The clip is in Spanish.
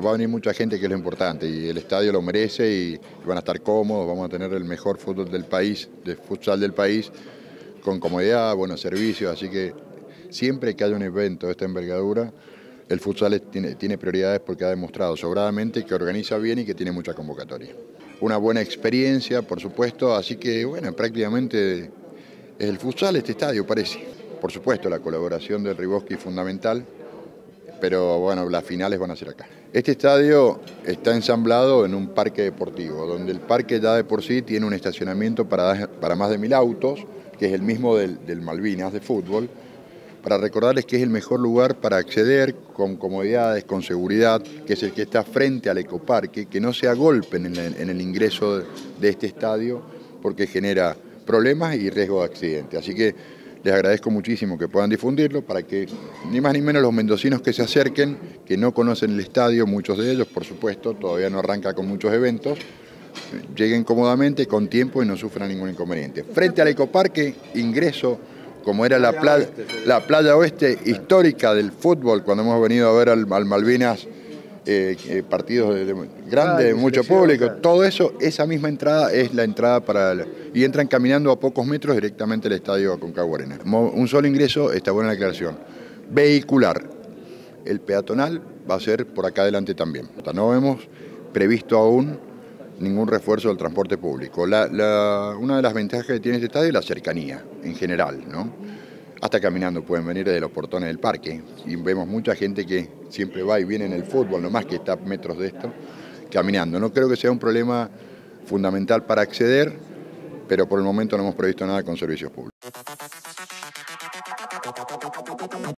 va a venir mucha gente, que es lo importante, y el estadio lo merece y van a estar cómodos, vamos a tener el mejor fútbol del país, de futsal del país, con comodidad, buenos servicios, así que siempre que haya un evento de esta envergadura, el futsal tiene prioridades porque ha demostrado sobradamente que organiza bien y que tiene mucha convocatoria. Una buena experiencia, por supuesto, así que bueno, prácticamente es el futsal este estadio, parece. Por supuesto, la colaboración del Riboski es fundamental, pero bueno, las finales van a ser acá. Este estadio está ensamblado en un parque deportivo, donde el parque ya de por sí tiene un estacionamiento para más de 1000 autos, que es el mismo del Malvinas de fútbol, para recordarles que es el mejor lugar para acceder con comodidades, con seguridad, que es el que está frente al ecoparque, que no se agolpen en el ingreso de este estadio, porque genera problemas y riesgo de accidente. Así que les agradezco muchísimo que puedan difundirlo para que ni más ni menos los mendocinos que se acerquen, que no conocen el estadio, muchos de ellos, por supuesto, todavía no arranca con muchos eventos, lleguen cómodamente, con tiempo y no sufran ningún inconveniente. Frente al ecoparque, ingreso, como era la playa oeste histórica del fútbol, cuando hemos venido a ver al Malvinas, partidos grandes, de mucho público, todo eso, esa misma entrada es la entrada y entran caminando a pocos metros directamente al estadio Aconcagua Arena. Un solo ingreso, está buena la aclaración. Vehicular, el peatonal va a ser por acá adelante también. No hemos previsto aún ningún refuerzo del transporte público. Una de las ventajas que tiene este estadio es la cercanía, en general, ¿no? Hasta caminando pueden venir desde los portones del parque. Y vemos mucha gente que siempre va y viene en el fútbol, nomás que está a metros de esto, caminando. No creo que sea un problema fundamental para acceder, pero por el momento no hemos previsto nada con servicios públicos.